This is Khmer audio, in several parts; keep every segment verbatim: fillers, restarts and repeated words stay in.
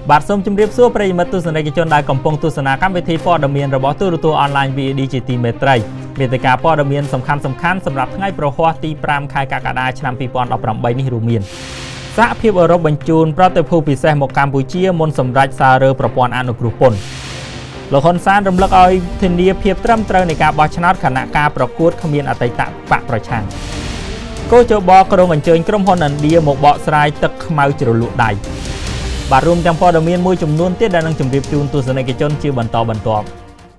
បាទសូមជម្រាបសួរប្រិយមិត្តទស្សនិកជនដែលកំពុងទស្សនាកម្មវិធីព័ត៌មានរបស់ទូរទស្សន៍អនឡាញ វី អេ ឌី ជាទីមេត្រីមេតិការព័ត៌មានសំខាន់ៗសម្រាប់ថ្ងៃប្រហ័សទីប្រាំខែកក្កដាឆ្នាំពីរពាន់ដប់ប្រាំបីនេះរួមមានសហភាពអឺរ៉ុបបញ្ជូនប្រតិភូពិសេសមកកម្ពុជាមុនសម្រេចសាររើប្រព័ន្ធអនុគ្រោះពន្ធលោកហ៊ុនសែនរំលឹកឲ្យធានាភាពត្រឹមត្រូវនៃការបោះឆ្នោតគណៈការប្រកួតគ្មានអតីតបកប្រឆាំងគូជបក្រុងអញ្ជើញក្រុមហ៊ុនឥណ្ឌាមកបកស្រាយទឹកខ្មៅជ្រលក់ដៃបាទរួមទាំងព័ត៌មានមួយចំនួនទៀតដែលនឹងជម្រាបជូនទស្សនិកជនជាបន្តបន្ទាប់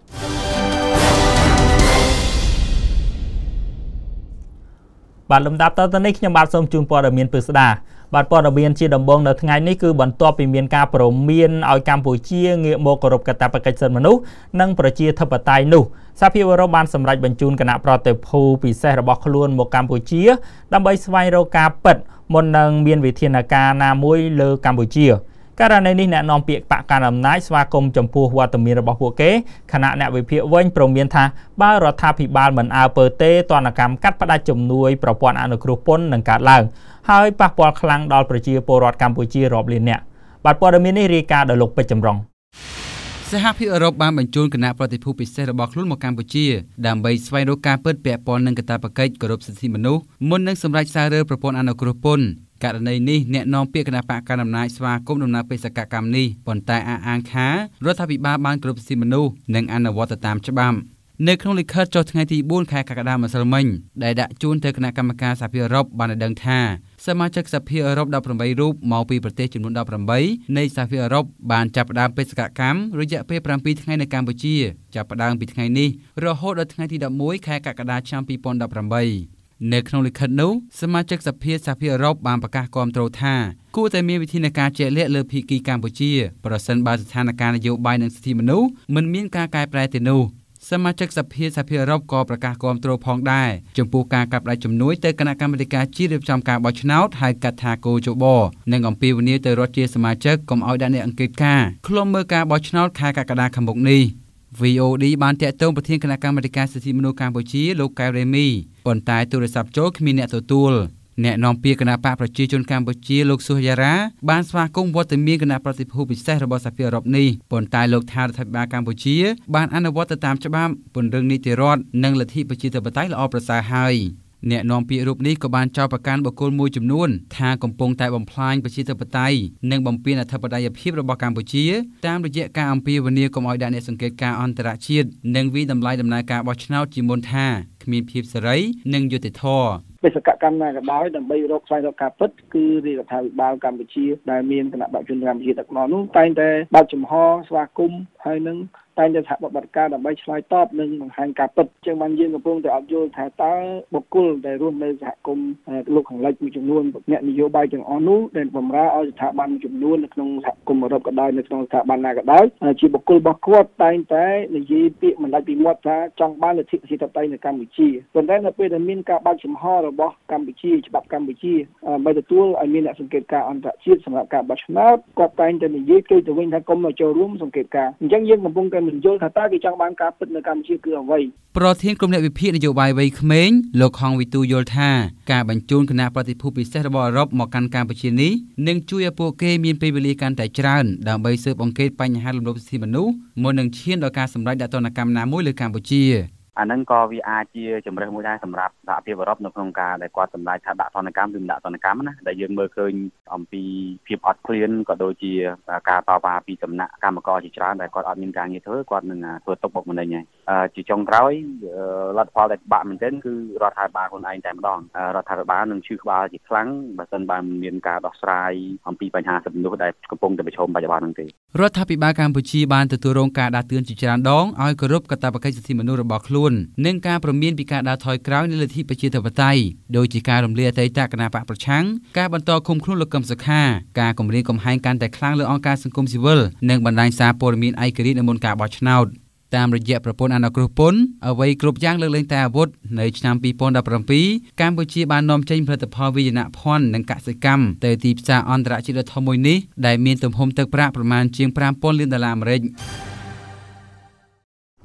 បាទលំដាប់តទៅនេះខ្ញុំបាទសូមជូនព័ត៌មានពិស្ដាបាទព័ត៌មានជាដំបូងនៅថ្ងៃនេះគឺបន្ទាប់ពីមានការព្រមានឲ្យកម្ពុជាងាកមកគោរពកាតព្វកិច្ចសិទ្ធិមនុស្សនិងប្រជាធិបតេយ្យនោះសហភាពអឺរ៉ុបបានសម្រេចបញ្ជូនគណៈប្រតិភូពិសេសរបស់ខ្លួនមកកម្ពុជាដើម្បីស្វែងរកការពិតមុននឹងមានវិធានការណាមួយលើកម្ពុជាករណីនេះអ្នកនាំពាក្យបកកណ្ដាលអំណាចស្វាគមន៍ចំពោះវត្តមានរបស់ពួកគេគណៈអ្នកវិភាគវិញព្រមមានថាបើរដ្ឋាភិបាលមិនអើពើទេទណ្ឌកម្មកាត់ផ្តាច់ជំនួយប្រព័ន្ធអនុគ្រោះពន្ធនឹងកើតឡើងហើយប៉ះពាល់ខ្លាំងដល់ប្រជាពលរដ្ឋកម្ពុជារាប់លាននាក់បាទព័ត៌មាននេះរាយការណ៍ដោយលោកពេជ្រចម្រុងសហភាពអឺរ៉ុបបានបញ្ជូនគណៈប្រតិភូពិសេសរបស់ខ្លួនមកកម្ពុជាដើម្បីស្វែងរកការពិតពាក់ព័ន្ធនឹងកាតព្វកិច្ចគោរពសិទ្ធិមនុស្សមុននឹងសម្រេចសាររើប្រព័ន្ធអនុគ្រោះពន្ធករណីនេះអ្នកនាំពាក្យគណៈបកកណ្ដាលអំណាចស្វាគមន៍ដំណើរបេសកកម្មនេះប៉ុន្តែអះអាងថារដ្ឋាភិបាលបានគោរពសិទ្ធិមនុស្សនិងអនុវត្តតាមច្បាប់នៅក្នុងលិខិតចុះថ្ងៃទីបួនខែកក្កដាម្សិលមិញដែលដាក់ជូនទៅគណៈកម្មការសហភាពអឺរ៉ុបបានឲ្យដឹងថាសមាជិកសហភាពអឺរ៉ុបដប់ប្រាំបីរូបមកពីប្រទេសចំនួនដប់ប្រាំបីនៃសហភាពអឺរ៉ុបបានចាប់ផ្ដើមបេសកកម្មរយៈពេលប្រាំពីរថ្ងៃនៅកម្ពុជាចាប់ផ្ដើមពីថ្ងៃនេះរហូតដល់ថ្ងៃទីដប់មួយខែកក្កដាឆ្នាំពីរពាន់ដប់ប្រាំបីនៅក្នុងលិខិតនោះសមាជិកសភាសហភាពអឺរ៉ុបបានប្រកាសគាំទ្រថាគួរតែមានវិធានការជាក់លាក់លើភាគីកម្ពុជាប្រសិនបើស្ថានភាពនយោបាយនិងសិទ្ធិមនុស្សមិនមានការកែប្រែទេនោះសមាជិកសភាសហភាពអឺរ៉ុបក៏ប្រកាសគាំទ្រផងដែរចំពោះការកាត់ផ្តាច់ជំនួយទៅគណៈកម្មាធិការជាតិរៀបចំការបោះឆ្នោតហៅកាត់ថាគោជបនិងអំពាវនាវទៅរដ្ឋជាសមាជិកកុំឲ្យដាក់អ្នកអង្កេតការណ៍ឃ្លាំមើលការបោះឆ្នោតខែកក្កដាខាងមុខនេះ វី អូ ឌី បានតាក់ទងប្រធានគណៈកម្មាធិការសិទ្ធិមនុស្សកម្ពុជាលោកកែវរ៉េមីប៉ុន្តែទូរស័ព្ទចូលគ្មានអ្នកទទួលអ្នកនាំពាក្យគណៈបកប្រជាជនកម្ពុជាលោកសុហយ៉ារ៉ាបានស្វាគមន៍វត្តមានគណៈប្រតិភូពិសេសរបស់សហភាពអឺរ៉ុបនេះប៉ុន្តែលោកថារដ្ឋាភិបាលកម្ពុជាបានអនុវត្តទៅតាមច្បាប់ពង្រឹងនីតិរដ្ឋនិងលទ្ធិប្រជាធិបតេយ្យល្អប្រសើរហើយអ្នកនាំពាក្យរូបនេះក៏បានចោទប្រកាន់បុគ្គលមួយចំនួនថាកំពុងតែបំផ្លាញប្រជាធិបតេយ្យនិងបំពានអធិបតេយ្យភាពរបស់កម្ពុជាតាមរយៈការអំពាវនាវកុំឲ្យដាក់អ្នកសង្កេតការណ៍អន្តរជាតិនិងវិតម្លៃដំណើរការបោះឆ្នោតជាមុនថាគ្មានភាពសេរីនិងយុត្តិធម៌បេសកកម្មណាក៏ដោយដើម្បីរកស្វែងរកការពិតគឺរាជរដ្ឋាភិបាលកម្ពុជាដែលមានគណៈបព្វជិជនកម្ពុជាដឹកនាំនោះតែងតែបើកចំហស្វាគមន៍ហើយនឹងតែងតែសហបត្តិការដើម្បីឆ្លើយតបនិងបង្ហាញការពិតចឹងបានយើងកំពុងតែអត់យល់ថាតើបុគ្គលដែលរស់នៅសហគមន៍លោកខាងលិចមួយចំនួនអ្នកនយោបាយទាំងអស់នោះដែលបម្រើឲ្យស្ថាប័នចំនួននៅក្នុងសហគមន៍អឺរ៉ុបក៏ដោយនៅក្នុងស្ថាប័នណាក៏ដោយជាបុគ្គលរបស់គាត់តែងតែនិយាយពាក្យមិនដាច់ពីមាត់ថាចង់បានលទ្ធិប្រជាធិបតេយ្យនៅកម្ពុជាប៉ុន្តែនៅពេលដែលមានការបើកចំហរបស់កម្ពុជាច្បាប់កម្ពុជាដើម្បីទទួលឲ្យមានអ្នកសង្កេតការណ៍អន្តរជាតិសម្រាប់ការបោះឆ្នោតគាត់តែងតែនិយាយទៅទៅវិញថាកុំមកចូលរួមសង្កេតការណ៍អញ្ចឹងយើងកំពុងតែមិនយល់ថាតើគេចង់បានការពិតនៅកម្ពុជាគឺអ្វីប្រធានក្រុមអ្នកវិភាគនយោបាយវ័យក្មេងលោកហងវិទូយល់ថាការបញ្ជូនគណៈប្រតិភូពិសេសរបស់អឺរ៉ុបមកកាន់កម្ពុជានេះនឹងជួយឲ្យពួកគេមានពេលវេលាកាន់តែច្រើនដើម្បីស៊ើបអង្កេតបញ្ហារំលោភសិទ្ធិមនុស្សមុននឹងឈានដល់ការសម្រេចដាក់ទណ្ឌកម្មណាមួយលើកម្ពុជាអាហ្នឹងក៏វាអាចជាជំរើសមួយដែរសម្រាប់សហភាពអឺរ៉ុបនៅក្នុងការដែលគាត់សម្រេចថាដាក់ទណ្ឌកម្មឬមិនដាក់ទណ្ឌកម្មណាដែលយើងមើលឃើញអំពីភាពអត់ឃ្លានក៏ដូចជាការតវ៉ាពីសំណាក់កម្មករជាច្រើនដែលគាត់អត់មានការងារធ្វើគាត់នឹងធ្វើទុកបុកម្នេញហើយជាចុងក្រោយលទ្ធផលដែលបាក់មែនទែនគឺរដ្ឋាភិបាលខ្លួនឯងតែម្ដងរដ្ឋាភិបាលនឹងឈឺក្បាលជាខ្លាំងបើមិនបានមានការដោះស្រាយអំពីបញ្ហាសិទ្ធិមនុស្សដែលកំពុងតែប្រឈមបច្ចុប្បន្នហ្នឹងទេរដ្ឋាភិបាលកម្ពុជាបានទទួលរងការដាស់តឿនជាច្រើនដងឲ្យគោរពកាតព្វកិច្ចសិទ្ធិមនុស្សរបស់ខ្លួននិងការព្រមានពីការដើរថយក្រោយនៃលទ្ធិប្រជាធិបតេយ្យដោយជាការរំលាយអតីតគណៈបកប្រឆាំងការបន្តឃុំខ្លួនលោកកឹមសុខាការគំរាមកំហែងកាន់តែខ្លាំងលើអង្គការសង្គមស៊ីវិលនិងបណ្ដាញសារព័ត៌មានឯករាជ្យនៅមុនការបោះឆ្នោតតាមរយៈប្រព័ន្ធអនុគ្រោះពន្ធអ្វីគ្រប់យ៉ាងលើកលែងតែអាវុធនៅឆ្នាំពីរពាន់ដប់ប្រាំពីរកម្ពុជាបាននាំចេញផលិតផលវាយនភ័ណ្ឌនិងកសិកម្មទៅទីផ្សារអន្តរជាតិដ៏ធំមួយនេះដែលមានទំហំទឹកប្រាក់ប្រមាណជាងប្រាំពាន់លានដុល្លារអាមេរិក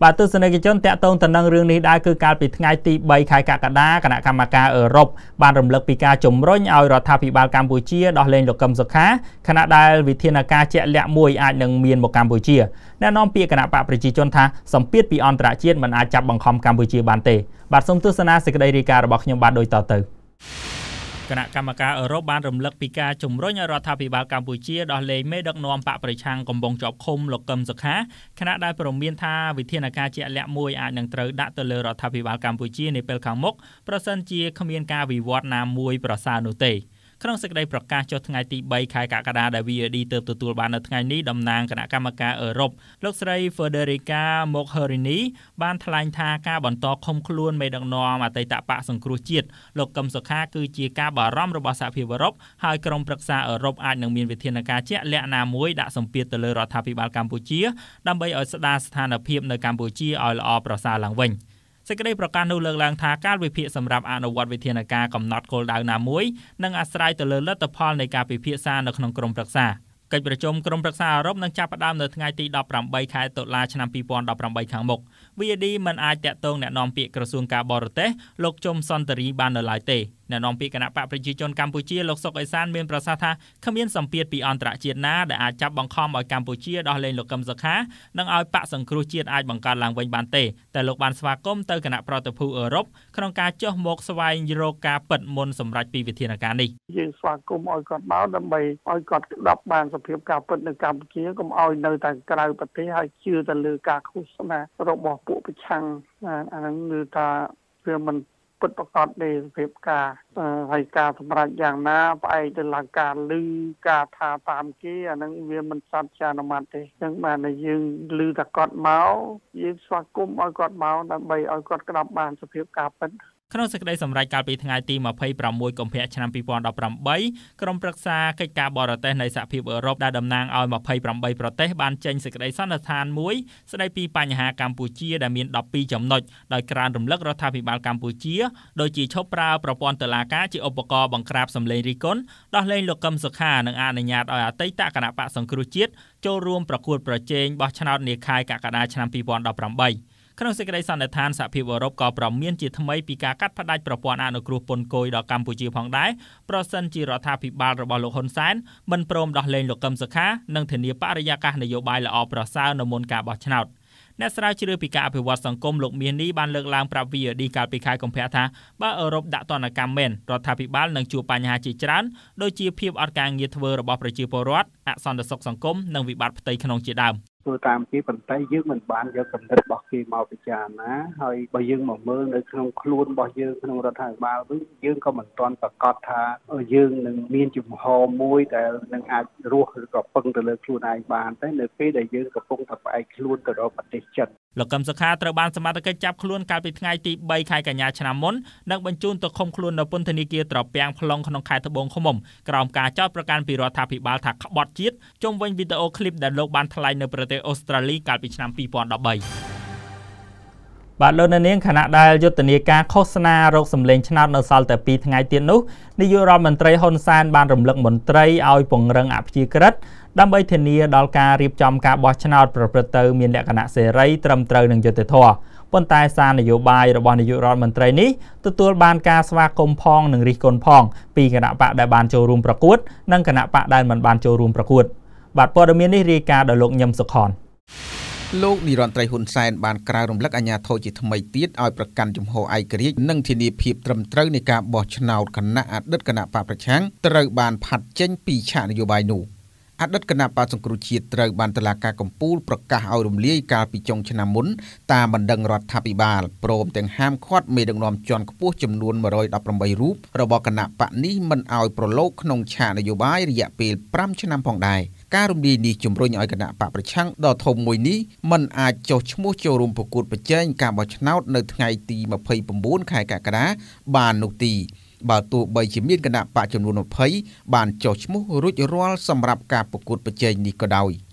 បាទទស្សនិកជនតាក់ទងទៅនឹងរឿងនេះដែរគឺកាលពីថ្ងៃទីបីខែកក្កដាគណៈកម្មការអឺរ៉ុបបានរំលឹកពីការជំរុញឲ្យរដ្ឋាភិបាលកម្ពុជាដោះលែងលោកកឹមសុខាខណៈដែលវិធានការជាក់លាក់មួយអាចនឹងមានមកកម្ពុជាណែនាំពាក្យគណៈបកប្រជាជនថាសម្ពាធពីអន្តរជាតិមិនអាចចាប់បង្ខំកម្ពុជាបានទេបាទសូមទស្សនាសេចក្តីរាយការណ៍របស់ខ្ញុំបាទដូចតទៅគណៈកម្មការអឺរ៉ុបបានរំលឹកពីការជំរុញឲ្យរដ្ឋាភិបាលកម្ពុជាដោះលែងមេដឹកនាំបកប្រឆាំងកំពុងជាប់ឃុំលោកកឹមសុខាខណៈដែលព្រមានថាវិធានការជាក់លាក់មួយអាចនឹងត្រូវដាក់ទៅលើរដ្ឋាភិបាលកម្ពុជានាពេលខាងមុខប្រសិនជាគ្មានការវិវត្តណាមួយប្រសើរនោះទេក្នុងសេចក្តីប្រកាសចុះថ្ងៃទីបីខែកក្កដាដែល វី អូ ឌី ទើបទទួលបាននៅថ្ងៃនេះតំណាងគណៈកម្មការអឺរ៉ុបលោកស្រី Federica Mogherini បានថ្លែងថាការបន្តឃុំខ្លួនមេដឹកនាំអតីតបកសង្គ្រោះជាតិលោកកឹមសុខាគឺជាការបារម្ភរបស់សហភាពអឺរ៉ុបហើយក្រុមប្រឹក្សាអឺរ៉ុបអាចនឹងមានវិធានការជាក់លាក់ណាមួយដាក់សម្ពាធទៅលើរដ្ឋាភិបាលកម្ពុជាដើម្បីឲ្យស្ដារស្ថានភាពនៅកម្ពុជាឲ្យល្អប្រសើរឡើងវិញសេចក្តីប្រកាសនោះលើកឡើងថាការវិភាគសម្រាប់អនុវត្តវិធានការកំណត់គោលដៅណាមួយនឹងអាស្រ័យទៅលើលទ្ធផលនៃការពិភាក្សានៅក្នុងក្រុមប្រឹក្សាកិច្ចប្រជុំក្រុមប្រឹក្សាអឺរ៉ុបនឹងចាប់ផ្ដើមនៅថ្ងៃទីដប់ប្រាំបីខែតុលាឆ្នាំពីរពាន់ដប់ប្រាំបីខាងមុខ វី អូ ឌី មិនអាចតាក់ទងអ្នកនាំពាក្យក្រសួងការបរទេសលោកជុំសន្តិរីបាននៅឡើយទេអ្នកនាំពាក្យគណៈបកប្រជាជនកម្ពុជាលោកសុកអេសានមានប្រសាសន៍ថាគ្មានសម្ពាធពីអន្តរជាតិណាដែលអាចចាប់បង្ខំឲ្យកម្ពុជាដោះលែងលោកកឹមសុខានិងឲ្យបកសង្គ្រោះជាតិអាចបង្កើតឡើងវិញបានទេតែលោកបានស្វាគមន៍ទៅគណៈប្រតិភូអឺរ៉ុបក្នុងការចុះមកស្វែងរកការពិតមុនសម្រេចពីវិធានការនេះយើងស្វាគមន៍ឲ្យគាត់មកដើម្បីឲ្យគាត់ស្ដាប់បានសភាពការពិតនៅកម្ពុជាកុំឲ្យនៅតែក្រៅប្រទេសហើយជឿទៅលើការឃោសនារបស់ពួកប្រឆាំងអាហ្នឹងគឺថាវាមិនពិតប្រកបនៃសភាពការហើយការសម្រេចយ៉ាងណាផ្អែកទៅលើការលឺការថាតាមគេអាហ្នឹងវាមិនសត្វចានុម័តទេអញ្ចឹងបានតែយើងលឺថាគាត់មកយើងស្វាគមន៍ឲ្យគាត់មកដើម្បីឲ្យគាត់ក្តាប់បានសភាពការពិតក្នុងសេចក្តីសម្រេចកាលពីថ្ងៃទីម្ភៃប្រាំមួយកុម្ភៈឆ្នាំពីរពាន់ដប់ប្រាំបីក្រុមប្រឹក្សាកិច្ចការបរទេសនៃសហភាពអឺរ៉ុបដែលតំណាងឲ្យម្ភៃប្រាំបីប្រទេសបានចេញសេចក្តីសន្និដ្ឋានមួយស្តីពីបញ្ហាកម្ពុជាដែលមានដប់ពីរចំណុចដោយក្រើនរំលឹករដ្ឋាភិបាលកម្ពុជាដូចជាឈប់ប្រើប្រព័ន្ធតុលាការជាឧបករណ៍បង្ក្រាបសម្លេងរិះគន់ដោះលែងលោកកឹមសុខានិងអនុញ្ញាតឲ្យអតីតគណៈបកសង្គ្រោះជាតិចូលរួមប្រកួតប្រជែងបោះឆ្នោតនាខែកក្កដាឆ្នាំពីរពាន់ដប់ប្រាំបីក្នុងសេចក្តីសន្និដ្ឋានសហភាពអឺរ៉ុបក៏ប្រមានជាថ្មីពីការកាត់ផ្តាច់ប្រព័ន្ធអនុគ្រោះពន្ធគយដល់កម្ពុជាផងដែរប្រសិនជារដ្ឋាភិបាលរបស់លោកហ៊ុនសែនមិនព្រមដោះលែងលោកកឹមសុខានិងធានាបរិយាកាសនយោបាយល្អប្រសើរនៅមុនការបោះឆ្នោតអ្នកស្រាវជ្រាវពីការអភិវឌ្ឍសង្គមលោកមាសនេះបានលើកឡើងប្រាប់ វី អូ ឌី កាលពីខែកុម្ភៈថាបើអឺរ៉ុបដាក់ទណ្ឌកម្មមែនរដ្ឋាភិបាលនឹងជួបបញ្ហាជាច្រើនដូចជាភាពអត់ការងារធ្វើរបស់ប្រជាពលរដ្ឋអសន្តិសុខសង្គមនិងវិបត្តិផ្ទៃក្នុងជាដើមធ្វើតាមគេប៉ុន្តែយើងមិនបានយកគំនិតរបស់គេមកពិចារណាហើយបើយើងមកមើលនៅក្នុងខ្លួនរបស់យើងក្នុងរដ្ឋាភិបាលវិញយើងក៏មិនទាន់ប្រកាសថាយើងនឹងមានជំហរមួយដែលនឹងអាចរស់ឬក៏ពឹងទៅលើខ្លួនឯងបានតែនៅពេលដែលយើងកំពុងតែផ្អែកខ្លួនទៅរកប្រទេសចិនលោកកឹមសុខាត្រូវបានសមត្ថកិច្ចចាប់ខ្លួនកាលពីថ្ងៃទីបីខែកញ្ញាឆ្នាំមុននិងបញ្ជូនទៅឃុំខ្លួននៅពន្ធនាគារត្រពាំង plong ក្នុងខេត្តត្បូងឃ្មុំក្រោមការចោទប្រកាន់ពីរដ្ឋាភិបាលថាក្បត់ជាតិជុំវិញវីដេអូឃ្លីបដែលលោកបានថ្លែងនៅប្រទេសអូស្ត្រាលីកាលពីឆ្នាំពីរពាន់ដប់បីបាទលោកនាងខណៈដែលយុទ្ធនាការឃោសនារោគសម្លេងឆ្នោតនៅសល់តែពីរថ្ងៃទៀតនោះនាយករដ្ឋមន្ត្រីហ៊ុនសែនបានរំលឹកមន្ត្រីឲ្យពង្រឹងអព្យាក្រឹតដើម្បីធានាដល់ការរៀបចំការបោះឆ្នោតប្រព្រឹត្តទៅមានលក្ខណៈសេរីត្រឹមត្រូវនិងយុត្តិធម៌ប៉ុន្តែសារនយោបាយរបស់នាយករដ្ឋមន្ត្រីនេះទទួលបានការស្វាគមន៍ផងនិងរិះគន់ផងពីគណៈបកដែលបានចូលរួមប្រកួតនិងគណៈបកដែលមិនបានចូលរួមប្រកួតបាទព័ត៌មាននេះរាយការណ៍ដោយលោកញឹមសុខនលោកនាយរដ្ឋមន្ត្រីហ៊ុនសែនបានក្រើនរំលឹកអាជ្ញាធរជាថ្មីទៀតឲ្យប្រកាន់ជំហរឯករាជ្យនិងធានាភាពត្រឹមត្រូវនៃការបោះឆ្នោតគណៈអតីតគណៈបកប្រឆាំងត្រូវបានផាត់ចេញពីឆាកនយោបាយនោះអតីតគណៈបកសង្គ្រោះជាតិត្រូវបានតុលាការកំពូលប្រកាសឲ្យរំលាយកាលពីចុងឆ្នាំមុនតាមបណ្ដឹងរដ្ឋាភិបាលព្រមទាំងហាមឃាត់មេដឹកនាំជាន់ខ្ពស់ចំនួនមួយរយដប់ប្រាំបីរូបរបស់គណៈបកនេះមិនឲ្យប្រឡូកក្នុងឆាកនយោបាយរយៈពេលប្រាំឆ្នាំផងដែរការរំលាយនេះជំរុញឲ្យគណៈបកប្រឆាំងដ៏ធំមួយនេះមិនអាចចុះឈ្មោះចូលរួមប្រកួតប្រជែងការបោះឆ្នោតនៅថ្ងៃទីម្ភៃ៩ខែកក្កដាបាននោះទីបើទោះបីជាមានគណៈបកចំនួនម្ភៃបានចុះឈ្មោះរួចរាល់សម្រាប់ការប្រកួតប្រជែងនេះក៏ដោយ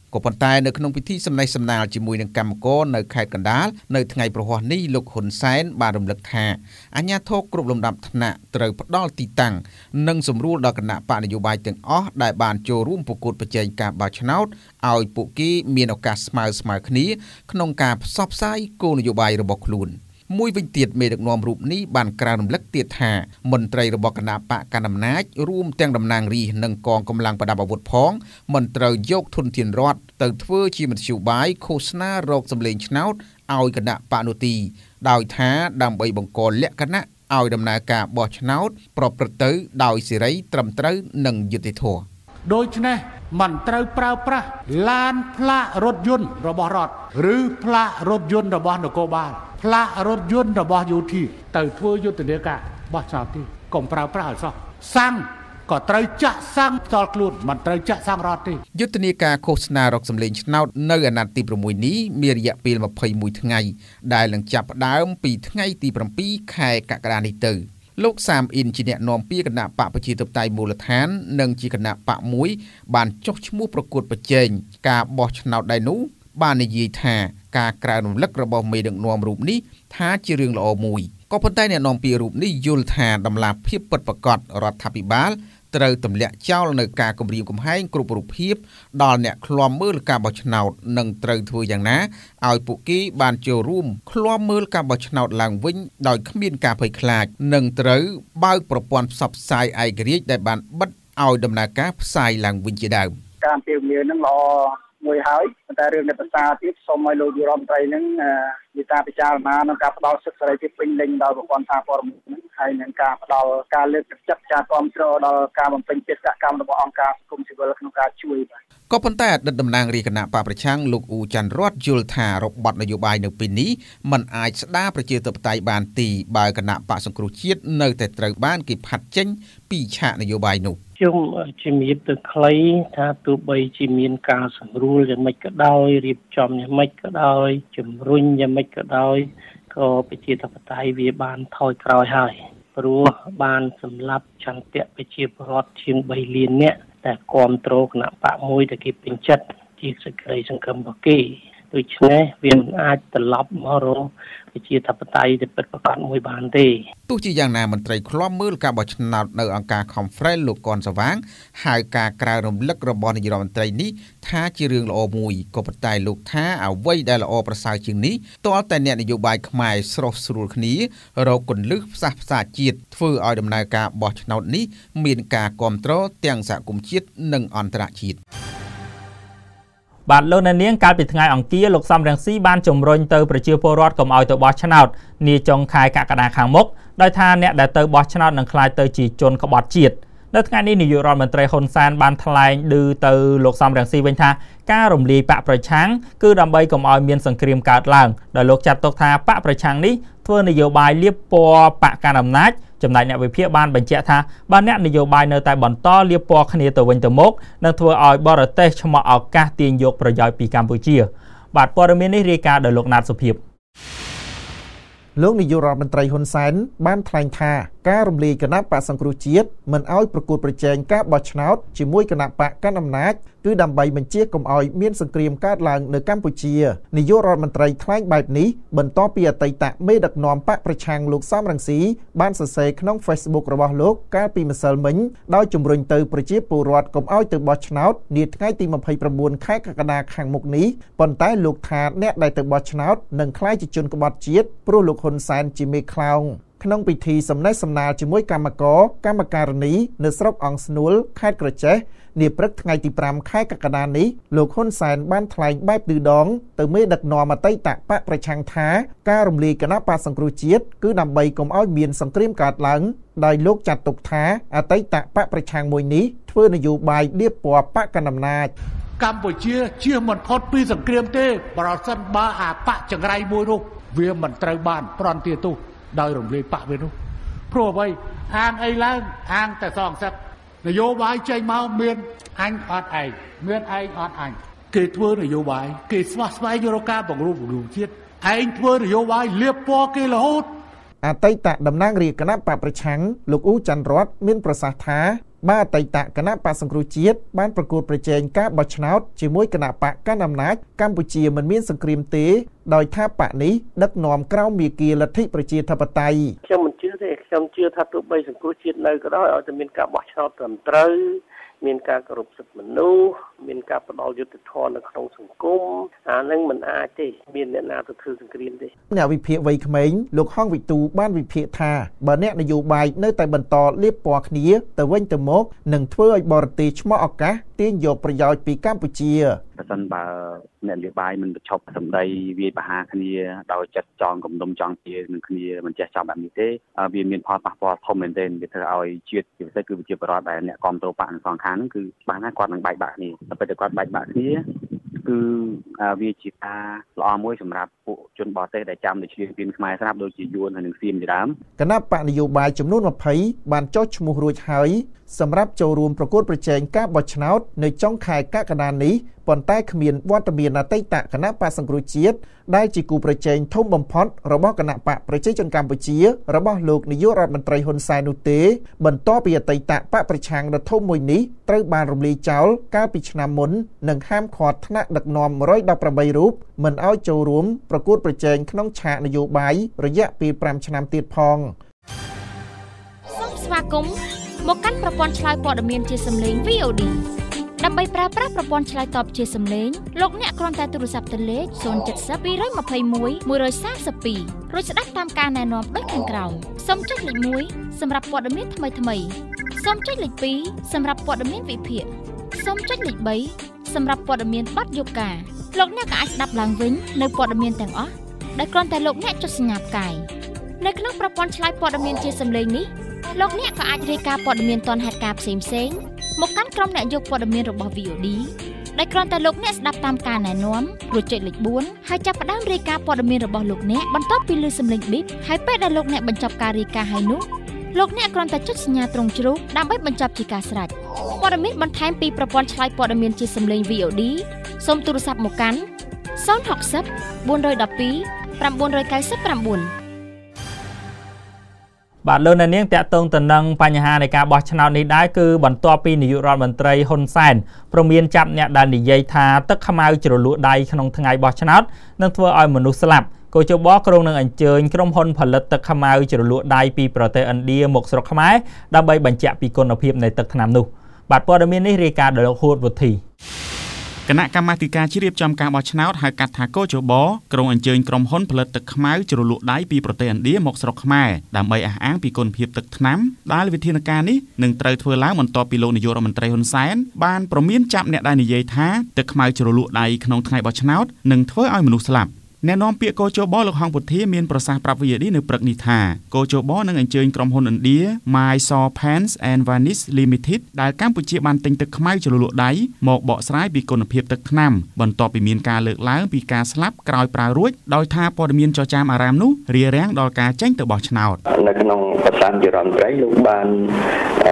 ក៏ប៉ុន្តែនៅក្នុងពិធីសម្ដែងសម្ដាលជាមួយនឹងកម្មករនៅខេត្តកណ្ដាលនៅថ្ងៃប្រហ័សនេះលោកហ៊ុនសែនបានរំលឹកថាអាជ្ញាធរគ្រប់លំដាប់ថ្នាក់ត្រូវផ្ដល់ទីតាំងនិងសម្រួលដល់គណៈបកនយោបាយទាំងអស់ដែលបានចូលរួមប្រកួតប្រជែងការបោះឆ្នោតឲ្យពួកគេមានឱកាសស្មើស្មើគ្នាក្នុងការផ្សព្វផ្សាយគោលនយោបាយរបស់ខ្លួនមួយវិញទៀតមេដឹកនាំរូបនេះបានក្រើនរំលឹកទៀតថាមន្ត្រីរបស់គណៈបកកណ្ដាលអំណាចរួមទាំងតំណាងរាស្ត្រនិងកងកម្លាំងប្រដាប់អាវុធផងមិនត្រូវយកធនធានរដ្ឋទៅធ្វើជាមធ្យោបាយឃោសនារកសម្លេងឆ្នោតឲ្យគណៈបកនោះទីដោយថាដើម្បីបង្កលក្ខណៈឲ្យដំណើរការបោះឆ្នោតប្រព្រឹត្តទៅដោយសេរីត្រឹមត្រូវនិងយុត្តិធម៌ដូច្នេះមិនត្រូវប្រើប្រាស់ឡានផ្លាករថយន្តរបស់រដ្ឋឬផ្លាករថយន្តរបស់នគរបាលផ្លាករថយន្តរបស់យោធាទៅធ្វើយុទ្ធនាការបោះឆ្នោតទីកុំប្រើប្រាស់ឲ្យសោះសាំងក៏ត្រូវចាក់សាំងផ្ទាល់ខ្លួនមិនត្រូវចាក់សាំងរដ្ឋទេយុទ្ធនាការឃោសនារកសម្លេងឆ្នោតនៅអាណត្តិទី6នេះមានរយៈពេលម្ភៃមួយថ្ងៃដែលនឹងចាប់ផ្ដើមពីថ្ងៃទី7ខែកក្កដានេះទៅលោកសាមអ៊ីនជាអ្នកនាំពាក្យគណៈបកប្រជាធិបតេយ្យមូលដ្ឋាននិងជាគណៈបកមួយបានចុះឈ្មោះប្រកួតប្រជែងការបោះឆ្នោតដែរនោះបាននិយាយថាការក្រើនរំលឹករបស់មេដឹកនាំរូបនេះថាជារឿងល្អមួយក៏ប៉ុន្តែអ្នកនាំពាក្យរូបនេះយល់ថាតម្លាភាពពិតប្រាកដរដ្ឋាភិបាលត្រូវទម្លាក់ចោលនៅការគំរាមកំហែងគ្រប់រូបភាពដល់អ្នកឃ្លាំមើលការបោះឆ្នោតនិងត្រូវធ្វើយ៉ាងណាឲ្យពួកគេបានចូលរួមឃ្លាំមើលការបោះឆ្នោតឡើងវិញដោយគ្មានការភ័យខ្លាចនិងត្រូវបើកប្រព័ន្ធផ្សព្វផ្សាយឯករាជ្យដែលបានបិទឲ្យដំណើរការផ្សាយឡើងវិញជាដើមការអំពាវនាវនឹងល្អមួយហើយតែរឿងនៃភាសាទៀតសូមឲ្យលោកយុរដ្ឋមន្ត្រីនឹងវិសាពិចារណាក្នុងការផ្ដល់សិទ្ធិសេរីភាពពេញលេញដល់ប្រព័ន្ធសារព័ត៌មាននឹងហើយនឹងការផ្ដល់ការលើកទឹកចិត្តការគាំទ្រដល់ការបំពេញបេសកកម្មរបស់អង្គការសង្គមស៊ីវិលក្នុងការជួយបាទក៏ប៉ុន្តែអតីតតំណាងរាជគណៈបកប្រឆាំងលោកអ៊ូច័ន្ទរតយល់ថារបបនយោបាយនៅពេលនេះมันអាចស្ដារប្រជាធិបតេយ្យបានទីបើគណៈបកសង្គ្រោះជាតិនៅតែត្រូវបានគេផាត់ចេញពីឆាកនយោបាយនោះខ្ញុំជំរាបទៅខ្លីថាទោះបីជាមានការសម្រួលយ៉ាងម៉េចក៏ដោយរៀបចំយ៉ាងម៉េចក៏ដោយជំរុញយ៉ាងម៉េចក៏ដោយក៏ប្រជាធិបតេយ្យវាបានថយក្រោយហើយព្រោះបានសម្លាប់ចន្ទៈប្រជាពលរដ្ឋជាង3លាននាក់តែគ្រប់គ្រងគណៈបកមួយដែលគេពេញចិត្តជាសេចក្តីសង្ឃឹមរបស់គេដូច្នេះវាមិនអាចត្រឡប់មករកប្រជាធិបតេយ្យដែលពិតប្រាកដមួយបានទេទោះជាយ៉ាងណាមន្ត្រីឃ្លាំមើលការបោះឆ្នោតនៅអង្គការ Conference លោកកនសវាងហៅការក្រើនរំលឹករបស់នាយករដ្ឋមន្ត្រីនេះថាជារឿងល្អមួយក៏ប៉ុន្តែលោកថាអ្វីដែលល្អប្រសើរជាងនេះទាល់តែអ្នកនយោបាយខ្មែរស្រស់ស្រួលគ្នារកគន្លឹះផ្សះផ្សាជាតិធ្វើឲ្យដំណើរការបោះឆ្នោតនេះមានការគាំទ្រទាំងសហគមន៍ជាតិនិងអន្តរជាតិបាទលោកអ្នកនាងកាលពីថ្ងៃអង្គារលោកសំរងស៊ីបានជំរុញទៅប្រជាពលរដ្ឋកុំឲ្យទៅបោះឆ្នោតនាចុងខែកក្កដាខាងមុខដោយថាអ្នកដែលទៅបោះឆ្នោតនឹងក្លាយទៅជាជនក្បត់ជាតិនៅថ្ងៃនេះនាយករដ្ឋមន្ត្រីហ៊ុនសែនបានថ្លែងឌឺទៅលោកសំរងស៊ីវិញថាការរំលាយបកប្រឆាំងគឺដើម្បីកុំឲ្យមានសង្គ្រាមកើតឡើងដោយលោកចាត់ទុកថាបកប្រឆាំងនេះធ្វើនយោបាយលាបពណ៌បកកណ្ដាលអំណាចចំណែកអ្នកវិភាគបានបញ្ជាក់ថាបើអ្នកនយោបាយនៅតែបន្តលាបពណ៌គ្នាទៅវិញទៅមកនឹងធ្វើឲ្យបរទេសឆ្មក់ឱកាសទាញយកប្រយោជន៍ពីកម្ពុជាបាទព័ត៌មាននេះរាយការណ៍ដោយលោកណាតសុភាពលោកនាយករដ្ឋមន្ត្រីហ៊ុនសែនបានថ្លែងថាការរំលាយគណៈបកសង្គ្រោះជាតិមិនឲ្យប្រកួតប្រជែងការបោះឆ្នោតជាមួយគណៈបកកណ្ដាលអំណាចគឺដើម្បីបញ្ជាកុំឲ្យមានសង្គ្រាមកើតឡើងនៅកម្ពុជានាយករដ្ឋមន្ត្រីថ្លែងបែបនេះបន្ទាប់ពីអតីតមេដឹកនាំបកប្រឆាំងលោកសំរងស៊ីបានសរសេរក្នុង Facebook របស់លោកកាលពីម្សិលមិញដោយជំរុញទៅប្រជាពលរដ្ឋកុំឲ្យទៅបោះឆ្នោតនាថ្ងៃទី29ខែកក្កដាខាងមុខនេះប៉ុន្តែលោកថាអ្នកដែលទៅបោះឆ្នោតនឹងក្លាយជាជនក្បត់ជាតិព្រោះលោកហ៊ុនសែនជាមេខ្លោងក្នុងពិធីសំណេះសំណាលជាមួយគណៈកម្មការកម្មការិនីនៅស្រុកអង្គស្នួលខេត្តក្រចេះនាព្រឹកថ្ងៃទី5ខែកក្កដានេះលោកហ៊ុនសែនបានថ្លែងបែបឌឺដងទៅមេដឹកនាំអតីតបកប្រឆាំងថាការរំលាយគណៈបកសង្គ្រោះជាតិគឺដើម្បីកុំឲ្យមានសង្គ្រាមកើតឡើងដោយលោកចាត់ទុកថាអតីតបកប្រឆាំងមួយនេះធ្វើនយោបាយលាបពណ៌បកកណ្ដាលអំណាចកម្ពុជាជៀសមិនផុតពីសង្គ្រាមទេប្រសិនបើអាបកចង្រៃមួយនោះវាមិនត្រូវបានប្រន់ទាទោសដោយរំលាយបកវានោះព្រោះអ្វីអាងអីឡើងអាងតែសងសឹកនយោបាយចេញមកមានអញអត់ឯងមានឯងអត់អញគេធ្វើនយោបាយគេស្វះស្វែងរកការបង្រួបបង្រួមជាតិឯងធ្វើនយោបាយលាបពណ៌គេរហូតអតីតតំណាងរាជគណៈបកប្រឆាំងលោកអ៊ូច័ន្ទរតមានប្រសាសន៍ថាបាទអតីតគណៈបកសង្គ្រោះជាតិបានប្រកួតប្រជែងការបោះឆ្នោតជាមួយគណៈបកកណ្ដាលអំណាចកម្ពុជាមិនមានសង្គ្រាមទេដោយថាបកនេះដឹកនាំក្រោមមាគ៌ាលទ្ធិប្រជាធិបតេយ្យខ្ញុំមិនជឿទេខ្ញុំជឿថាទោះបីសង្គ្រោះជាតិនៅក៏ដោយឲ្យតែមានការបោះឆ្នោតត្រឹមត្រូវមានការគោរពសិទ្ធិមនុស្សមានការផ្ដល់យុត្តិធម៌នៅក្នុងសង្គមអានឹងមិនអាចទេមានអ្នកណាទៅធ្វើសង្គ្រាមទេអ្នកវិភាគវ័យក្មេងលោកហងវិទូបានវិភាគថាបើអ្នកនយោបាយនៅតែបន្តលាបពណ៌គ្នាទៅវិញទៅមកនឹងធ្វើឲ្យបរទេសឆ្មោះឱកាសទាញយកប្រយោជន៍ពីកម្ពុជាប្រសិនបើអ្នកនយោបាយមិនប្រឈប់សម្ដីវាយប្រហារគ្នាដោយចិត្តចងគំនុំចង់ជានឹងគ្នាមិនចេះចាំបែបនេះទេវាមានផលប៉ះពាល់ធំមែនទែនវាធ្វើឲ្យជាតិជាពិសេសគឺប្រជាពលរដ្ឋដែលអ្នកគ្រប់គ្រងបកទាំងសងខាងហ្នឹងគឺច្បាស់ណាស់គាត់នឹងបែកបាក់គ្នាតែពេលតែគាត់បែកបាក់គ្នាគឺវាជាការល្អមួយសម្រាប់ពួកជនបរទេសដែលចាំទៅឈ្លានពានខ្មែរស្រាប់ដូចជាយួនហើយនឹងសៀមជាដើមគណៈបកនយោបាយចំនួនยี่สิบបានចុះឈ្មោះរួចហើយសម្រាប់ចូលរួមប្រកួតប្រជែងការបោះឆ្នោតនៅចុងខែកក្កដានេះប៉ុន្តែគ្មានវត្តមានអតីតគណៈបកសង្គ្រោះជាតិដែលជាគូប្រជែងធំបំផុតរបស់គណៈបកប្រជាជនកម្ពុជារបស់លោកនាយករដ្ឋមន្ត្រីហ៊ុនសែននោះទេបន្ទាប់ពីអតីតបកប្រឆាំងដ៏ធំមួយនេះត្រូវបានរំលាយចោលកាលពីឆ្នាំមុននិងហាមឃាត់ថ្នាក់ដឹកនាំmột trăm mười támរូបមិនឲ្យចូលរួមប្រកួតប្រជែងក្នុងឆាកនយោបាយរយៈពេលfiveឆ្នាំទៀតផងសូមស្វាគមន៍មកកាន់ប្រព័ន្ធឆ្លើយព័ត៌មានជាសំឡេង វី អូ ឌី ដើម្បីប្រើប្រាស់ប្រព័ន្ធឆ្លើយតបជាសំឡេងលោកអ្នកគ្រាន់តែទូរស័ព្ទទៅលេខzero seven zero two two one one one three twoរួចស្ដាប់តាមការណែនាំដូចខាងក្រោមសូមចុចលេខoneសម្រាប់ព័ត៌មានថ្មីៗសូមចុចលេខtwoសម្រាប់ព័ត៌មានវិភាគសូមចុចលេខthreeសម្រាប់ព័ត៌មានបទយកាលោកអ្នកក៏អាចស្ដាប់ឡើងវិញនៅព័ត៌មានទាំងអស់ដែលគ្រាន់តែលោកអ្នកចុចសញ្ញាផ្កាយនៅក្នុងប្រព័ន្ធឆ្លើយព័ត៌មានជាសំឡេងនេះលោកអ្នកក៏អាចរាយការណ៍ព័ត៌មានទាន់ហេតុការណ៍ផ្សេងៗមកកាន់ក្រុមអ្នកយកព័ត៌មានរបស់ វី អូ ឌី ដែលគ្រាន់តែលោកអ្នកស្ដាប់តាមការណែនាំរួចចុចលេខfourហើយចាប់ផ្ដើមរាយការណ៍ព័ត៌មានរបស់លោកអ្នកបន្ទាប់ពីឮសំឡេងប៊ីបហើយពេលដែលលោកអ្នកបញ្ចប់ការរាយការណ៍ហើយនោះលោកអ្នកគ្រាន់តែចុចសញ្ញាត្រង់ជ្រូកដើម្បីបញ្ចប់ជាការស្រេចព័ត៌មានបន្ថែមពីប្រព័ន្ធឆ្លើយព័ត៌មានជាសំឡេង វី អូ ឌី សូមទូរស័ព្ទមកកាន់zero six zero four one two nine nine nine បាទលោកអ្នកនាងតាក់ទងទៅនឹងបញ្ហានៃការបោះឆ្នោតនេះដែរគឺបន្ទាប់ពីនាយករដ្ឋមន្ត្រីហ៊ុនសែនព្រមានចាប់អ្នកដែលនិយាយថាទឹកខ្មៅជ្រលក់ដៃក្នុងថ្ងៃបោះឆ្នោតនឹងធ្វើឲ្យមនុស្សស្លាប់កោជបក្រុងនឹងអញ្ជើញក្រុមហ៊ុនផលិតទឹកខ្មៅជ្រលក់ដៃពីប្រទេសឥណ្ឌាមកស្រុកខ្មែរដើម្បីបញ្ជាក់ពីគុណភាពនៃទឹកថ្នាំនោះបាទព័ត៌មាននេះរាយការណ៍ដោយលោកហួតវុធីគណៈកម្មាធិការជ្រៀបចំការបោះឆ្នោតហៅកាត់ថាកោជបក្រុងអញ្ជើញក្រុមហ៊ុនផលិតទឹកខ្មៅជ្រលក់ដៃពីប្រទេសឥណ្ឌាមកស្រុកខ្មែរដើម្បីអះអាងពីគុណភាពទឹកថ្នាំដែលវិធានការនេះនឹងត្រូវធ្វើឡើងបន្ទាប់ពីលោកនាយករដ្ឋមន្ត្រីហ៊ុនសែនបានប្រមានចាប់អ្នកដែលនិយាយថាទឹកខ្មៅជ្រលក់ដៃក្នុងថ្ងៃបោះឆ្នោតនឹងធ្វើឲ្យមនុស្សស្លាប់អ្នកនាំពាក្យកោជបលោកហងពុធាមានប្រសាសន៍ប្រាប់ វី អូ ឌី នៅព្រឹកនេះថាកោជបនឹងអញ្ជើញក្រុមហ៊ុនឥណ្ឌា Mysore Paints and Varnish Limited ដែលកម្ពុជាបានទិញទឹកខ្មៅជ្រលក់ដៃមកបកស្រាយពីគុណភាពទឹកថ្នាំបន្ទាប់ពីមានការលើកឡើងពីការស្លាប់ក្រោយប្រើរួចដោយថាព័ត៌មានចចាមអារ៉ាមនោះរារាំងដល់ការចេញទៅបោះឆ្នោតនៅក្នុងប្រសាសន៍ជារដ្ឋមន្ត្រីលោកបានអឺ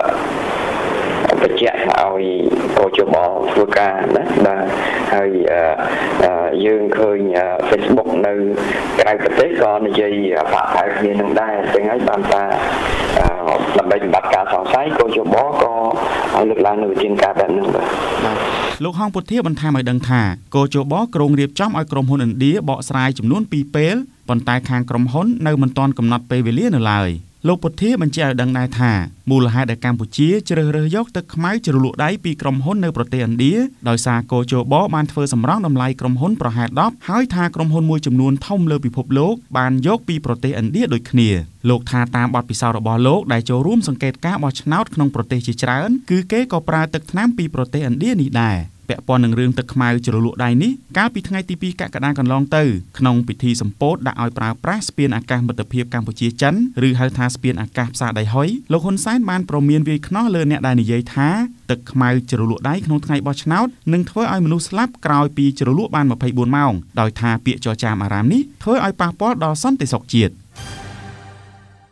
បញ្ជាក់ឲ្យកោជបធ្វើការណាបាទហើយយើងឃើញ Facebook នៅក្រៅប្រទេសក៏និយាយបាក់ថែគ្នានឹងដែរចឹងហើយបានថាដើម្បីសម្បត្តិការសង្ស័យកោជបក៏លើកឡើងនៅវិធានការបែបហ្នឹងបាទលោកហងពុធាបន្ថែមឲ្យដឹងថាកោជបក្រុងរៀបចំឲ្យក្រុមហ៊ុនឥណ្ឌាបកស្រាយចំនួនtwoពេលប៉ុន្តែខាងក្រុមហ៊ុននៅមិនទាន់កំណត់ពេលវេលានៅឡើយលោកពុធាបញ្ជាក់ឲ្យដឹងដែរថាមូលហេតុដែលកម្ពុជាជ្រើសរើសយកទឹកខ្មៅជ្រលក់ដៃពីក្រុមហ៊ុននៅប្រទេសឥណ្ឌាដោយសារកោជបបានធ្វើសម្រង់តម្លៃក្រុមហ៊ុនប្រហែលtenហើយថាក្រុមហ៊ុនមួយចំនួនធំលើពិភពលោកបានយកពីប្រទេសឥណ្ឌាដូចគ្នាលោកថាតាមបទពិសោធន៍របស់លោកដែលចូលរួមសង្កេតការបោះឆ្នោតក្នុងប្រទេសជាច្រើនគឺគេក៏ប្រើទឹកថ្នាំពីប្រទេសឥណ្ឌានេះដែរពាក់ព័ន្ធនឹងរឿងទឹកខ្មៅជ្រលក់ដៃនេះកាលពីថ្ងៃទីtwoកក្កដាកន្លងទៅក្នុងពិធីសម្ពោធដាក់ឲ្យប្រើប្រាស់ស្ពានអាកាសមិត្តភាពកម្ពុជាចិនឬហៅថាស្ពានអាកាសផ្សារដៃហុយលោកហ៊ុនសែនបានប្រមានវាយខ្នោះលើអ្នកដែលនិយាយថាទឹកខ្មៅជ្រលក់ដៃក្នុងថ្ងៃបោះឆ្នោតនឹងធ្វើឲ្យមនុស្សស្លាប់ក្រោយពីជ្រលក់បានtwenty-fourម៉ោងដោយថាពាក្យចចាមអារ៉ាមនេះធ្វើឲ្យប៉ះពាល់ដល់សន្តិសុខជាតិ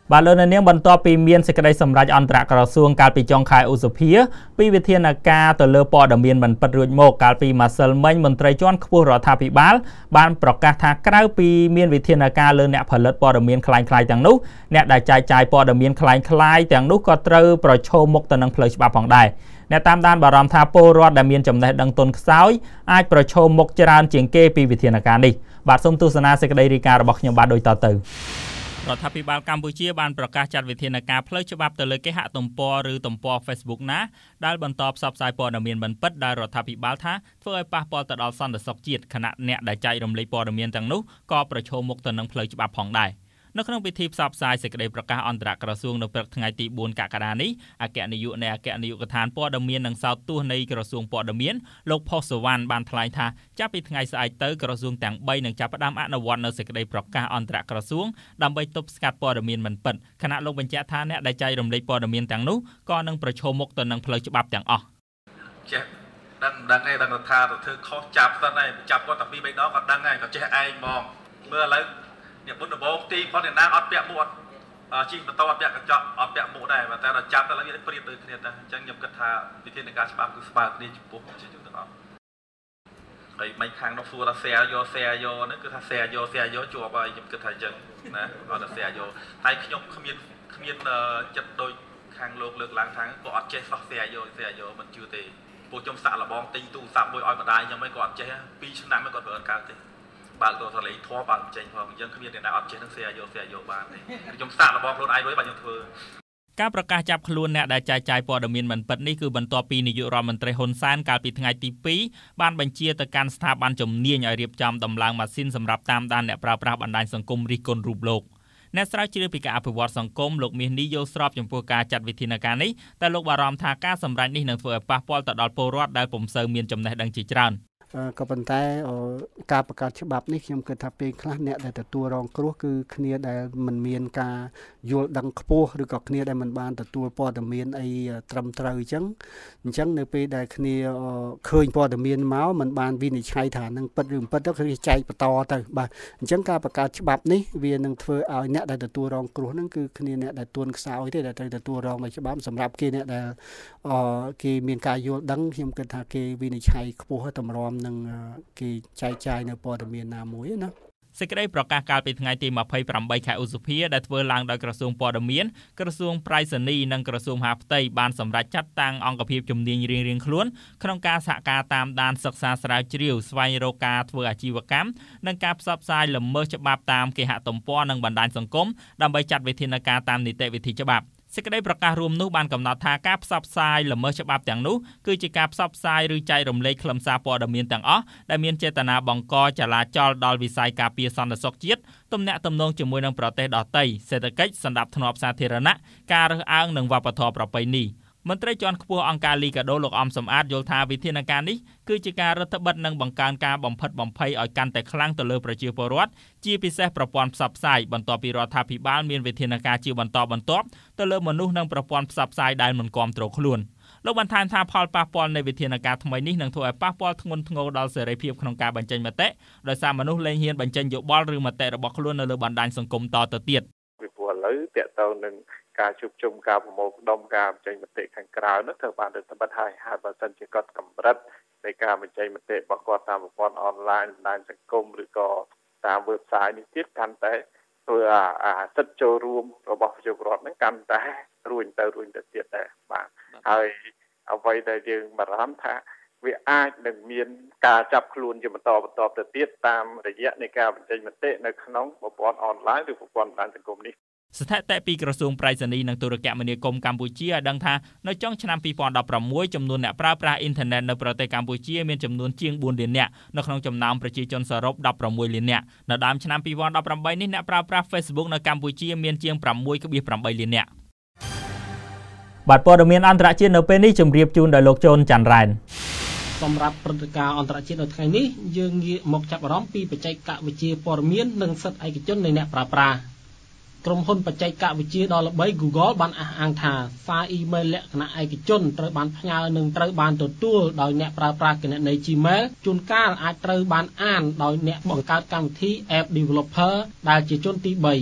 បាទលោកនាងបន្ទាប់ពីមានសេចក្តីសម្រេចអន្តរក្រសួងកាលពីចុងខែឧសភាពីវិធានការទៅលើព័ត៌មានមិនពិតរួចមកកាលពីម្សិលមិញមន្ត្រីជាន់ខ្ពស់រដ្ឋាភិបាលបានប្រកាសថាក្រៅពីមានវិធានការលើអ្នកផលិតព័ត៌មានคล้ายៗទាំងនោះអ្នកដែលចែកចាយព័ត៌មានคล้ายៗទាំងនោះក៏ត្រូវប្រឈមមុខទៅនឹងផ្លូវច្បាប់ផងដែរអ្នកតាមដានបារម្ភថាពលរដ្ឋដែលមានចំណេះដឹងទន់ខ្សោយអាចប្រឈមមុខច្រើនជាងគេពីវិធានការនេះបាទសូមទស្សនាសេចក្តីរាយការណ៍របស់ខ្ញុំបាទដូចតទៅរដ្ឋាភិបាលកម្ពុជាបានប្រកាសចាត់វិធានការផ្លូវច្បាប់ទៅលើគេហទំព័រឬទំព័រ Facebook ណាដែលបន្តផ្សព្វផ្សាយព័ត៌មានមិនពិតដែលរដ្ឋាភិបាលថាធ្វើឲ្យប៉ះពាល់ទៅដល់សន្តិសុខជាតិខណៈអ្នកដែលចែករំលែកព័ត៌មានទាំងនោះក៏ប្រឈមមុខទៅនឹងផ្លូវច្បាប់ផងដែរនៅក្នុងពិធីផ្សព្វផ្សាយសេចក្តីប្រកាសអន្តរក្រសួងនៅព្រឹកថ្ងៃទីបួនកក្កដានេះអគ្គនាយកនៃអគ្គនាយកដ្ឋានព័ត៌មាននិងសោតទស្សន៍នៃក្រសួងព័ត៌មានលោកផុសសវណ្ណបានថ្លែងថាចាប់ពីថ្ងៃស្អែកទៅក្រសួងទាំងបីនឹងចាប់ផ្ដើមអនុវត្តនៅសេចក្តីប្រកាសអន្តរក្រសួងដើម្បីទប់ស្កាត់ព័ត៌មានមិនពិតខណៈលោកបញ្ជាក់ថាអ្នកដែលចែករំលែកព័ត៌មានទាំងនោះក៏នឹងប្រឈមមុខទៅនឹងផ្លូវច្បាប់ទាំងអស់ចេះដឹងដឹងឯងដឹងថាទៅធ្វើខុសចាប់ទៅឯងចាប់គាត់តែពីរបីដងក៏ដឹងហើយក៏ចេះឯងហ្មងមើលឥឡូវអ្នកបុណ្យបងទីផុតអ្នកណាអត់ពាក់មួកជីងបន្តអត់ពាក់កញ្ចក់អត់ពាក់មួកដែរតែដល់ចាប់ទៅឡើងវាប្រៀបដូចគ្នាតែអញ្ចឹងខ្ញុំគិតថាវិធានការច្បាប់គឺស្មើគ្នាចំពោះប្រជាជនទាំងអស់ហើយមិនខាងនោះសួរថា share យក share យកហ្នឹងគឺថា share យក share យកជាប់ហើយខ្ញុំគិតថាអញ្ចឹងណាអត់ថា share យកហើយខ្ញុំគ្មានគ្មានចិត្តដូចខាងលោកលើកឡើងថាក៏អត់ចេះសោះ share យក share យកមិនជឿទេពួកខ្ញុំសាក់លបងទិញទូរស័ព្ទមួយឲ្យម្ដាយខ្ញុំឯងក៏អត់ចេះពីរឆ្នាំឯងក៏ធ្វើអត់កើតទេបាទទៅសលេងធေါ်បាទចេញផងយើងគ្មានអ្នកណាអត់ចេះនឹង share យក share យកបានទេខ្ញុំសាករបស់ខ្លួនឯងរួចបាទខ្ញុំធ្វើការប្រកាសចាប់ខ្លួនអ្នកដែលចែកចាយព័ត៌មានមិនពិតនេះគឺបន្ទាប់ពីនាយករដ្ឋមន្ត្រីហ៊ុនសែនកាលពីថ្ងៃទីពីរបានបញ្ជាទៅកាន់ស្ថាប័នជំនាញឲ្យរៀបចំដំឡើងម៉ាស៊ីនសម្រាប់តាមដានអ្នកប្រើប្រាស់បណ្ដាញសង្គមរិះគន់រូបលោកអ្នកស្រាវជ្រាវពីការអភិវឌ្ឍសង្គមលោកមាសនេះយល់ស្របចំពោះការចាត់វិធានការនេះតែលោកបារម្ភថាការសម្រេចនេះនឹងធ្វើឲ្យប៉ះពាល់ទៅដល់ពលរដ្ឋដែលពុំសូវមានចំណេះដឹងជាច្រើនក៏ប៉ុន្តែការបង្កើតច្បាប់នេះខ្ញុំគិតថាពេលខ្លះអ្នកដែលទទួលរងគ្រោះគឺគ្នាដែលមិនមានការយល់ដឹងខ្ពស់ឬក៏គ្នាដែលមិនបានទទួលព័ត៌មានអីត្រឹមត្រូវអញ្ចឹងអញ្ចឹងនៅពេលដែលគ្នាឃើញព័ត៌មានមកមិនបានវិនិច្ឆ័យថានឹងពិតឬមិនពិតទៅគឺចែកបន្តទៅបាទអញ្ចឹងការបង្កើតច្បាប់នេះវានឹងធ្វើឲ្យអ្នកដែលទទួលរងគ្រោះហ្នឹងគឺគ្នាអ្នកដែលទួនខ្សោយទេដែលត្រូវទទួលរងដោយច្បាប់សម្រាប់គេអ្នកដែលគេមានការយល់ដឹងខ្ញុំគិតថាគេវិនិច្ឆ័យខ្ពស់តម្រាំនឹងគេចែកចាយនៅព័ត៌មានណាមួយណាសេចក្តីប្រកាសកាលពីថ្ងៃទីម្ភៃប្រាំបីខែឧសភាដែលធ្វើឡើងដោយក្រសួងព័ត៌មានក្រសួងប្រៃសណីនិងក្រសួងមហាផ្ទៃបានសម្រេចចាត់តាំងអង្គភាពជំនាញរៀងៗខ្លួនក្នុងការសហការតាមដានសិក្សាស្រាវជ្រាវស្វែងរកការធ្វើអាជីវកម្មនិងការផ្សព្វផ្សាយល្មើសច្បាប់តាមគេហទំព័រនិងបណ្ដាញសង្គមដើម្បីចាត់វិធានការតាមនីតិវិធីច្បាប់សេចក្តីប្រកាសរួមនោះបានកំណត់ថាការផ្សព្វផ្សាយល្មើសច្បាប់ទាំងនោះគឺជាការផ្សព្វផ្សាយឬចែករំលែកខ្លឹមសារព័ត៌មានទាំងអស់ដែលមានចេតនាបង្កចលាចលដល់វិស័យការពារសន្តិសុខជាតិទំនាក់ទំនងជាមួយនឹងប្រទេសដទៃសេដ្ឋកិច្ចសណ្ដាប់ធ្នាប់សាធារណៈការរើសអើងនិងវប្បធម៌ប្រពៃណីមន្ត្រីជាន់ខ្ពស់អង្គការលីកាដូលោកអំសំអាតយល់ថាវិធានការនេះគឺជាការរដ្ឋបិទនិងបង្កើនការបំផិតបំភ័យឲ្យកាន់តែខ្លាំងទៅលើប្រជាពលរដ្ឋជាពិសេសប្រព័ន្ធផ្សព្វផ្សាយបន្ទាប់ពីរដ្ឋាភិបាលមានវិធានការជាបន្តបន្ទាប់ទៅលើមនុស្សនិងប្រព័ន្ធផ្សព្វផ្សាយដែលមិនគាំទ្រខ្លួនលោកបានថែមថាផលប៉ះពាល់នៃវិធានការថ្មីនេះនឹងធ្វើឲ្យប៉ះពាល់ធ្ងន់ធ្ងរដល់សេរីភាពក្នុងការបញ្ចេញមតិដោយសារមនុស្សលែងហ៊ានបញ្ចេញយោបល់ឬមតិរបស់ខ្លួននៅលើបណ្ដាញសង្គមតទៅទៀតពីព្រោះឥឡូវតកតនឹងការជួបជុំការប្រមូលផ្ដុំការបញ្ចេញមតិខាងក្រៅនោះត្រូវបានរដ្ឋបတ်ហើយហើយបើសិនជាគាត់កម្រិតនៃការបញ្ចេញមតិរបស់គាត់តាមប្រព័ន្ធអនឡាញបណ្ដាញសង្គមឬក៏តាម website នេះទៀតកាន់តែធ្វើអាសិទ្ធិចូលរួមរបស់ប្រជាពលរដ្ឋហ្នឹងកាន់តែរួញទៅរួញទៅទៀតដែរបាទហើយអ្វីដែលយើងបារម្ភថាវាអាចនឹងមានការចាប់ខ្លួនជាបន្តបន្តទៅទៀតតាមរយៈនៃការបញ្ចេញមតិនៅក្នុងប្រព័ន្ធអនឡាញឬប្រព័ន្ធបណ្ដាញសង្គមនេះស្ថិតិពីក្រសួងប្រៃសណីនិងទូរគមនាគមន៍កម្ពុជាឲ្យដឹងថានៅចុងឆ្នាំពីរពាន់ដប់ប្រាំមួយចំនួនអ្នកប្រើប្រាស់អ៊ីនធឺណិតនៅប្រទេសកម្ពុជាមានចំនួនជាងបួនលាននាក់នៅក្នុងចំណោមប្រជាជនសរុបដប់ប្រាំមួយលាននាក់នៅដើមឆ្នាំពីរពាន់ដប់ប្រាំបីនេះអ្នកប្រើប្រាស់ Facebook នៅកម្ពុជាមានជាង ប្រាំមួយ ប្រាំបីលាននាក់បាទព័ត៌មានអន្តរជាតិនៅពេលនេះជម្រាបជូនដោយលោកជូនច័ន្ទរ៉ែនសម្រាប់ព្រឹត្តិការណ៍អន្តរជាតិនៅថ្ងៃនេះយើងងាកមកចាប់អារម្មណ៍ពីបច្ចេកវិទ្យាព័ត៌មាននិងសិទ្ធិឯកជននៃអ្នកប្រើប្រាស់ក្រុមហ៊ុនបច្ចេកវិទ្យាដ៏ល្បី Google បានអះអាងថាសារអ៊ីមែលលក្ខណៈឯកជនត្រូវបានផ្ញើនិងត្រូវបានទទួលដោយអ្នកប្រើប្រាស់គណនី Gmail ជួនកាលអាចត្រូវបានអានដោយអ្នកបង្កើតកម្មវិធី App Developer ដែលជាជនទីបី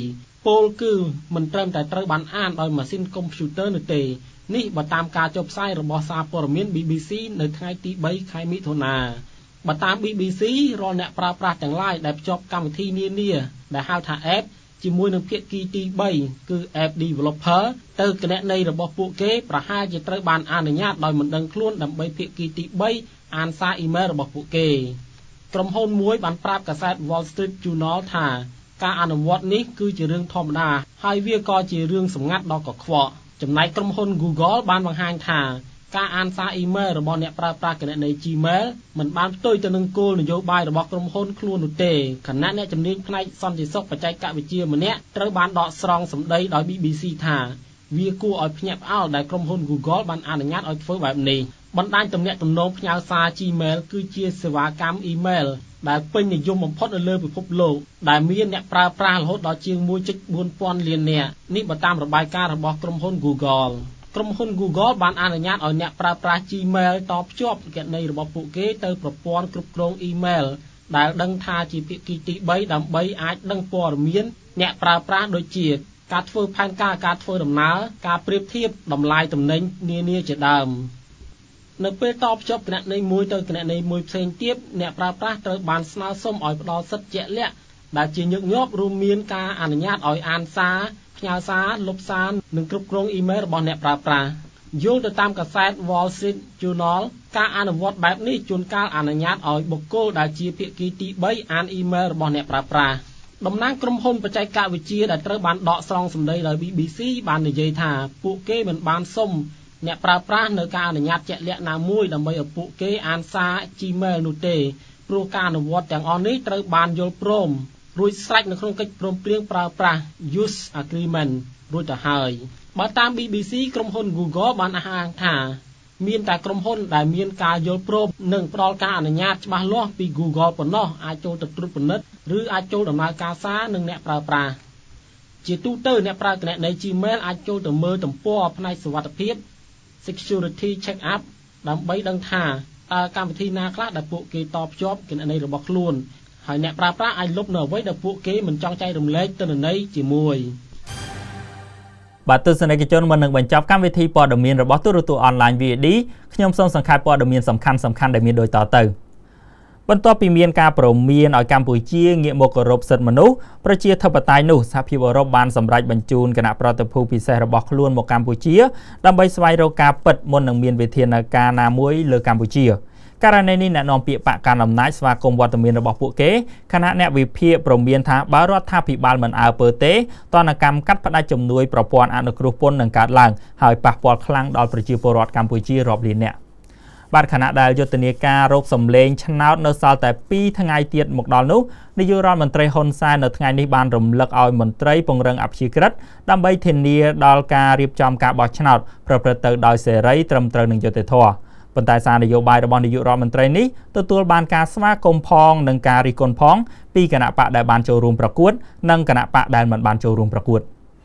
ពលគឺមិនត្រឹមតែត្រូវបានអានដោយម៉ាស៊ីនកុំព្យូទ័រនោះទេនេះបើតាមការចុះផ្សាយរបស់សារព័ត៌មាន ប៊ី ប៊ី ស៊ី នៅថ្ងៃទីបីខែមិថុនាបើតាម ប៊ី ប៊ី ស៊ី រាល់អ្នកប្រើប្រាស់ទាំងឡាយដែលភ្ជាប់កម្មវិធីនានាដែលហៅថា App ជាមួយនឹងភាគីទីបីគឺ App Developer ទៅគណនីរបស់ពួកគេប្រហែលជាត្រូវបានអនុញ្ញាតដោយមិនដឹងខ្លួនដើម្បីភាគីទីបីអានសារអ៊ីមែលរបស់ពួកគេក្រុមហ៊ុនមួយបានប្រាប់កាសែត Wall Street Journal ថាការអនុវត្តនេះគឺជារឿងធម្មតាហើយវាក៏ជារឿងសម្ងាត់ដ៏កខ្វក់ចំណែកក្រុមហ៊ុន Google បានបង្ហាញថាការអានសារអ៊ីមែលរបស់អ្នកប្រើប្រាស់គណនី Gmail មិនបានផ្ទុយទៅនឹងគោលនយោបាយរបស់ក្រុមហ៊ុនខ្លួននោះទេខណៈអ្នកជំនាញផ្នែកសន្តិសុខបច្ចេកវិទ្យាម្នាក់ត្រូវបានដកស្រង់សម្ដីដោយ ប៊ី ប៊ី ស៊ី ថាវាគួរឲ្យភ្ញាក់ផ្អើលដែលក្រុមហ៊ុន Google បានអនុញ្ញាតឲ្យធ្វើបែបនេះបណ្ដាញទំនាក់ទំនងផ្ញើសារ Gmail គឺជាសេវាកម្មអ៊ីមែលដែលពេញនិយមបំផុតនៅលើពិភពលោកដែលមានអ្នកប្រើប្រាស់រហូតដល់ជាង មួយ.បួនពាន់លាននាក់នេះបើតាមរបាយការណ៍របស់ក្រុមហ៊ុន Google ក្រុមហ៊ុន Google បានអនុញ្ញាតឲ្យអ្នកប្រើប្រាស់ Gmail តភ្ជាប់គណនីរបស់ពួកគេទៅប្រព័ន្ធគ្រប់គ្រងអ៊ីមែលដែលដឹងថាជាភាគីទីបីដើម្បីអាចដឹងព័ត៌មានអ្នកប្រើប្រាស់ដូចជាការធ្វើផែនការការធ្វើដំណើរការប្រៀបធៀបតម្លៃទំនិញនានាជាដើមនៅពេលតភ្ជាប់គណនីមួយទៅគណនីមួយផ្សេងទៀតអ្នកប្រើប្រាស់ត្រូវបានស្នើសុំឲ្យផ្ដល់សិទ្ធិជាក់លាក់ដែលជាញឹកញាប់រួមមានការអនុញ្ញាតឲ្យអានសារផ្ញើសារលុបសារនិងគ្រប់គ្រងអ៊ីមែលរបស់អ្នកប្រើប្រាស់យល់ទៅតាមកាសែត Wall Street Journal ការអនុវត្តបែបនេះជួនកាលអនុញ្ញាតឲ្យបុគ្គលដែលជាភាគីទីបីអានអ៊ីមែលរបស់អ្នកប្រើប្រាស់តំណាងក្រុមហ៊ុនបច្ចេកវិទ្យាដែលត្រូវបានដកស្រង់សម្ដីដោយ ប៊ី ប៊ី ស៊ី បាននិយាយថាពួកគេមិនបានសុំអ្នកប្រើប្រាស់នៅការអនុញ្ញាតជាក់លាក់ណាមួយដើម្បីឲ្យពួកគេអានសារ Gmail នោះទេព្រោះការអនុវត្តទាំងអស់នេះត្រូវបានយល់ព្រមរួចស្រេចនៅក្នុងកិច្ចព្រមព្រៀងប្រើប្រាស់ Use Agreement រួចទៅហើយបើតាម ប៊ី ប៊ី ស៊ី ក្រុមហ៊ុន Google បានអះអាងថាមានតែក្រុមហ៊ុនដែលមានការយល់ព្រមនិងផ្ដល់ការអនុញ្ញាតច្បាស់លាស់ពី Google ប៉ុណ្ណោះអាចចូលទៅត្រួតពិនិត្យឬអាចចូលដំណើរការសារនឹងអ្នកប្រើប្រាស់ជាទូទៅអ្នកប្រើគណនី Gmail អាចចូលទៅមើលទំព័រផ្នែកសុវត្ថិភាព Security Check Up ដើម្បីដឹងថាតើកម្មវិធីណាខ្លះដែលពួកគេតភ្ជាប់គណនីរបស់ខ្លួនហើយអ្នកប្រើប្រាស់អាចលុបនៅអ្វីដែលពួកគេមិនចង់ចែករំលែកទិន្នន័យជាមួយបាទទស្សនិកជនមុននឹងបញ្ចប់កម្មវិធីព័ត៌មានរបស់ទូរទស្សន៍អនឡាញ វី អូ ឌី ខ្ញុំសូមសង្ខេបព័ត៌មានសំខាន់ៗដែលមានដូចតទៅបន្ទាប់ពីមានការព្រមានឲ្យកម្ពុជាងាកមកគោរពសិទ្ធិមនុស្សប្រជាធិបតេយ្យនោះសហភាពអឺរ៉ុបបានសម្រេចបញ្ជូនគណៈប្រតិភូពិសេសរបស់ខ្លួនមកកម្ពុជាដើម្បីស្វែងរកការពិតមុននឹងមានវិធានការណាមួយលើកម្ពុជាករណីនេះអ្នកនាំពាក្យបកកណ្ដាលអំណាចស្វាគមន៍វត្តមានរបស់ពួកគេខណៈអ្នកវិភាគព្រមានថាបើរដ្ឋាភិបាលមិនអើពើទេតនកម្មកាត់ផ្តាច់ជំនួយប្រព័ន្ធអនុគ្រោះពន្ធនឹងកើតឡើងហើយប៉ះពាល់ខ្លាំងដល់ប្រជាពលរដ្ឋកម្ពុជារាប់លាននាក់បាទខណៈដែលយុទ្ធនាការរកសម្លេងឆ្នោតនៅសល់តែពីរថ្ងៃទៀតមកដល់នោះនាយករដ្ឋមន្ត្រីហ៊ុនសែននៅថ្ងៃនេះបានរំលឹកឲ្យមន្ត្រីពង្រឹងអព្យាក្រឹតដើម្បីធានាដល់ការរៀបចំការបោះឆ្នោតប្រព្រឹត្តទៅដោយសេរីត្រឹមត្រូវនឹងយុត្តិធម៌ប៉ុន្តែសារនយោបាយរបស់នាយករដ្ឋមន្ត្រីនេះទទួលបានការស្វាគមន៍ផងនិងការរិះគន់ផងពីគណៈបកដែលបានចូលរួមប្រកួតនិងគណៈបកដែលមិនបានចូលរួមប្រកួត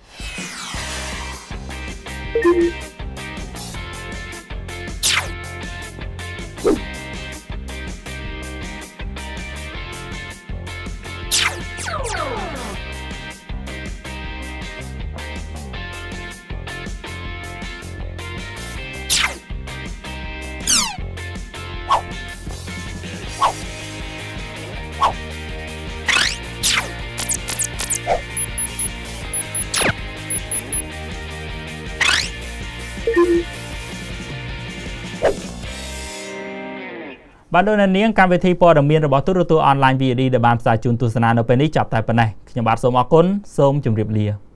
បាទដោយនាងកម្មវិធីព័ត៌មានរបស់ទូរទស្សន៍អនឡាញ វី អូ ឌី ដែលបានផ្សាយជូនទស្សនានៅពេលនេះចាប់តែប៉ុណ្ណេះខ្ញុំបាទសូមអរគុណសូមជម្រាបលា